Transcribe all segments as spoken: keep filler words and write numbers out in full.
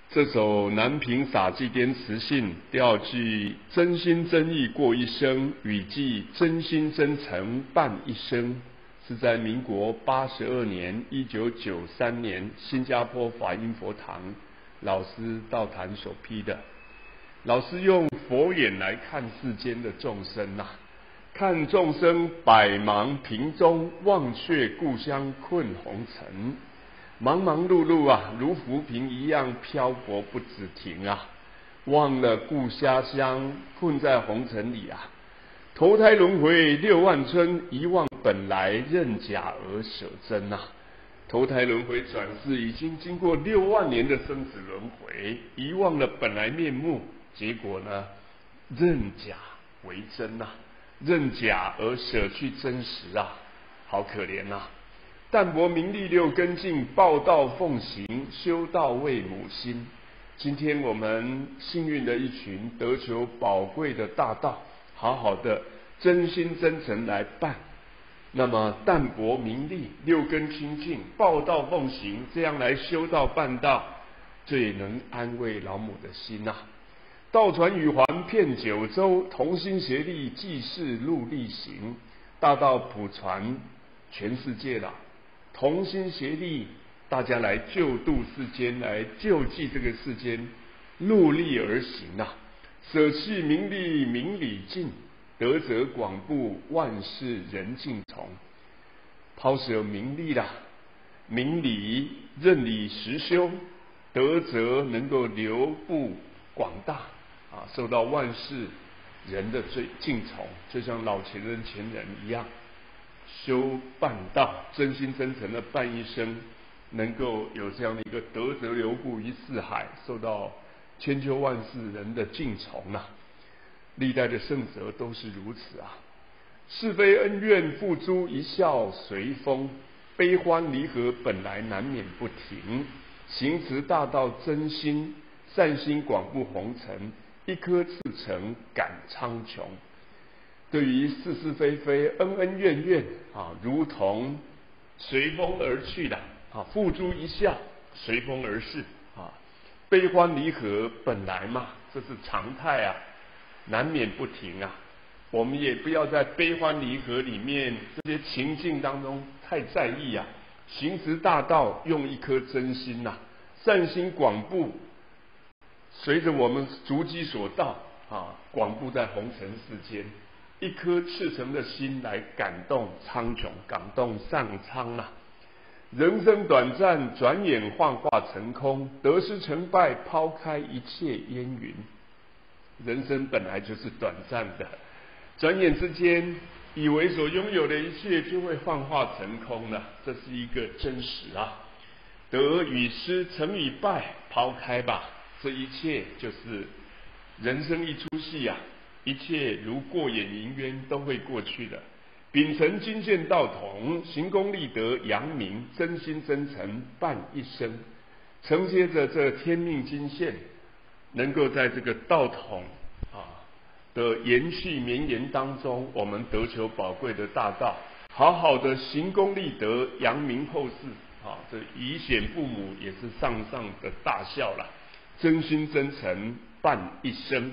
这首南屏洒祭颠词信，调寄真心真意过一生，语寄真心真诚伴一生，是在民国八十二年一九九三年新加坡法音佛堂老师道坛所批的。老师用佛眼来看世间的众生啊，看众生百忙平中，忘却故乡困红尘。忙忙碌碌啊，如浮萍一样漂泊不止停啊，忘了故家乡，困在红尘里啊。投胎轮回六万春，遗忘本来，认假而舍真啊。投胎轮回转世，已经经过六万年的生死轮回，遗忘了本来面目，结果呢，认假为真啊，认假而舍去真实啊，好可怜啊。淡泊名利六根净，报道奉行，修道为母心。今天我们幸运的一群，得求宝贵的大道，好好的真心真诚来办。那么淡泊名利，六根清净，报道奉行，这样来修道办道，最能安慰老母的心啊。道传语环遍九州，同心协力济世路力行。大道普传全世界了。同心协力，大家来救度世间，来救济这个世间，戮力而行啊！舍弃名利，名理尽；德则广布，万事人尽从。抛舍名利啦，名理任理实修，德则能够流布广大啊，受到万事人的最敬从，就像老前人前人一样。修办道，真心真诚的办一生，能够有这样的一个德泽流布于四海，受到千秋万世人的敬从啊！历代的圣哲都是如此啊！是非恩怨付诸一笑随风，悲欢离合本来难免不停。行持大道真心，善心广布红尘，一颗赤诚感苍穹。对于是是非非、恩恩怨怨啊，如同随风而去的啊，付诸一笑，随风而逝啊。悲欢离合本来嘛，这是常态啊，难免不停啊。我们也不要在悲欢离合里面这些情境当中太在意啊。行持大道，用一颗真心呐、啊，善心广布，随着我们足迹所到啊，广布在红尘世间。一颗赤诚的心来感动苍穹，感动上苍啊！人生短暂，转眼幻化成空，得失成败，抛开一切烟云。人生本来就是短暂的，转眼之间，以为所拥有的一切就会幻化成空了，这是一个真实啊！得与失，成与败，抛开吧，这一切就是人生一出戏啊！一切如过眼云烟，都会过去的。秉承金线道统，行功立德，扬名，真心真诚伴一生。承接着这天命金线，能够在这个道统啊的延续绵延当中，我们得求宝贵的大道，好好的行功立德，扬名后世啊！这以显父母也是上上的大孝了。真心真诚伴一生。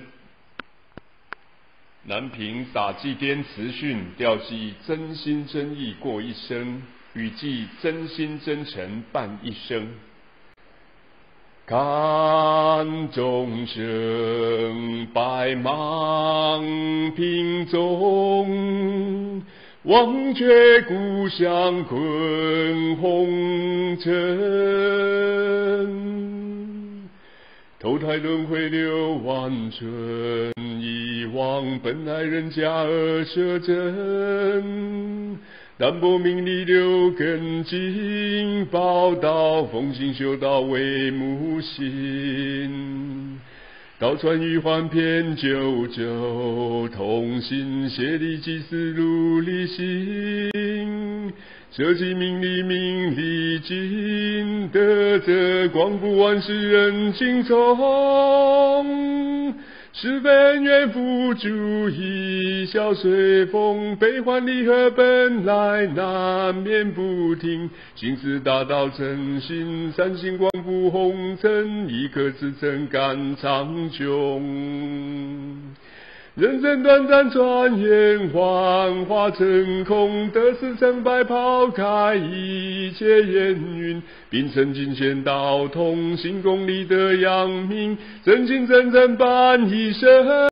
南屏洒祭颠词训，调寄真心真意过一生，语寄真心真诚伴一生。看众生百忙平中，忘却故乡困红尘。投胎轮回六万春，遗忘本来人家而舍真。淡泊名利六根净，报道奉行修道为母心。道传语环遍九州，同心协力济世路力行。舍弃名利名利尽，德则广布万世人尽从。 是非恩怨付诸一笑随风，悲欢离合本来难免不停。心思大道真心，三星光布红尘，一颗赤诚感长久。人生短暂，转眼幻化成空，得失成败抛开一切烟云，并称金线道通，行功立德扬名，真情真诚伴一生。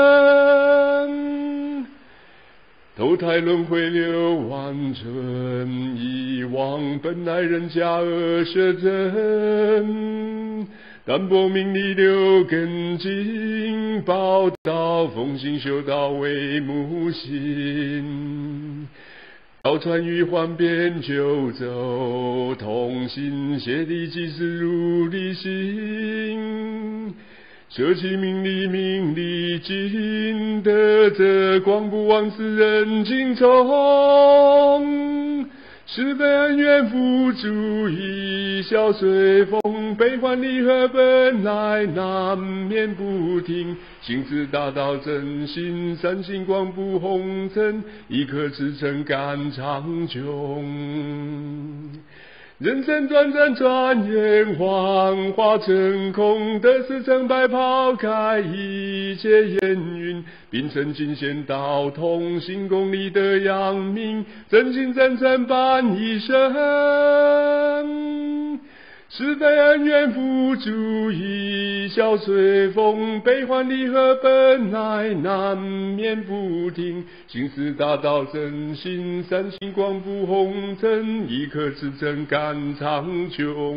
投胎轮回六万春，以往本来人家而舍真，淡泊名利六根筋，报道奉行修道为母心。道传于幻变九州，同心协力即是如理心。舍弃名利名利尽，得则光不枉此人情重。是非恩怨付诸一笑随风，悲欢离合本来难免不停。心思大道真心，三星光布红尘，一颗赤诚感长久。人生短暂，转眼幻化成空，得失成败抛开一切烟云，并称金线道通，行功立德扬名，真心真诚伴一生。是非恩怨付诸一笑随风，悲欢离合本来难免不停。心思大道真心，三星光布红尘，一颗赤诚感长久。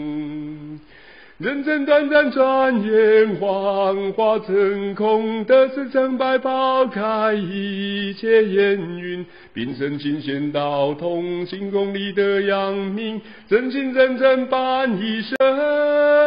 人生短暂，转眼幻化成空，得失成败抛开一切烟云，并称金线道通，行功立德扬名，真心真诚伴一生。